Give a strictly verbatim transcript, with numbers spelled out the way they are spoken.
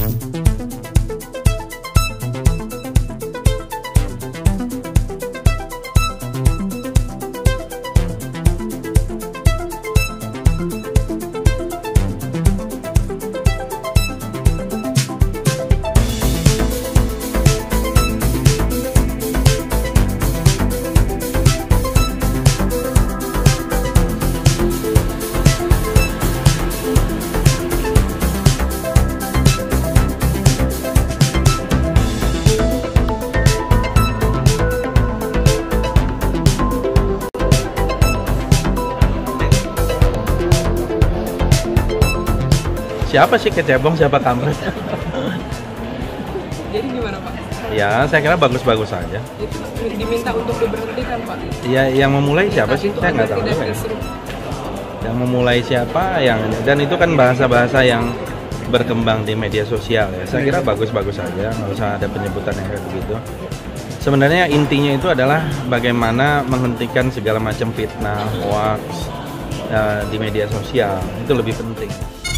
Siapa sih kecebong, siapa kampret? Jadi gimana Pak? Ya, saya kira bagus-bagus saja. Itu diminta untuk diberhentikan Pak? Ya, yang memulai siapa sih? Itu Saya nggak tahu tidak juga ya. kisruh. Yang memulai siapa, yang dan itu kan bahasa-bahasa yang berkembang di media sosial ya. Saya kira bagus-bagus saja, nggak usah ada penyebutan yang kayak begitu. Sebenarnya intinya itu adalah bagaimana menghentikan segala macam fitnah, hoax uh, di media sosial. Itu lebih penting.